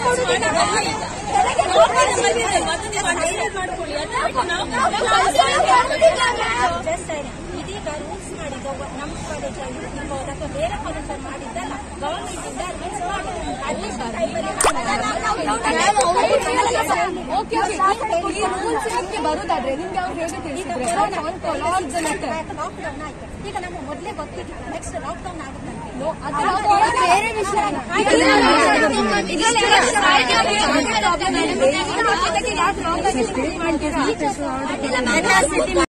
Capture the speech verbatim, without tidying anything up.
ಇದೀಗ ರೂಲ್ಸ್ ಮಾಡಿದ ನಮ್ಮ ಕಾಲೇಜಲ್ಲಿ ಇರ್ಬೋದು ಅಥವಾ ಬೇರೆ ಕಾಲೇಜಲ್ಲಿ ಮಾಡಿದ್ದಲ್ಲ ಗವರ್ಮೆಂಟ್ ಇಂದ ಬರುದಾದ್ರೆ ನಿಮ್ಗೆ ಅವ್ರು ಹೇಗೆ ತಿಳಿಸಿದ್ರೆ ಲಾಕ್ಡೌನ್ ಆಯ್ತು. ಈಗ ನಮ್ಗೆ ಮೊದಲೇ ಗೊತ್ತಿತ್ತು ನೆಕ್ಸ್ಟ್ ಲಾಕ್ಡೌನ್ ಆಗುತ್ತೆ ಬೇರೆ ವಿಷಯ